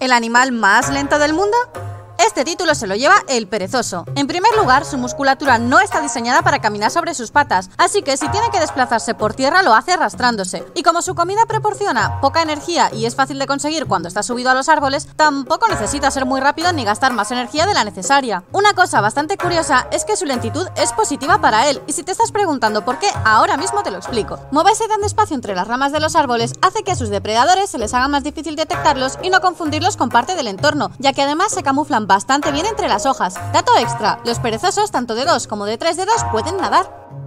¿El animal más lento del mundo? Este título se lo lleva el perezoso. En primer lugar, su musculatura no está diseñada para caminar sobre sus patas, así que si tiene que desplazarse por tierra lo hace arrastrándose. Y como su comida proporciona poca energía y es fácil de conseguir cuando está subido a los árboles, tampoco necesita ser muy rápido ni gastar más energía de la necesaria. Una cosa bastante curiosa es que su lentitud es positiva para él, y si te estás preguntando por qué, ahora mismo te lo explico. Moverse tan despacio entre las ramas de los árboles hace que a sus depredadores se les haga más difícil detectarlos y no confundirlos con parte del entorno, ya que además se camuflan bastante bien entre las hojas. Dato extra, los perezosos tanto de 2 como de 3 dedos pueden nadar.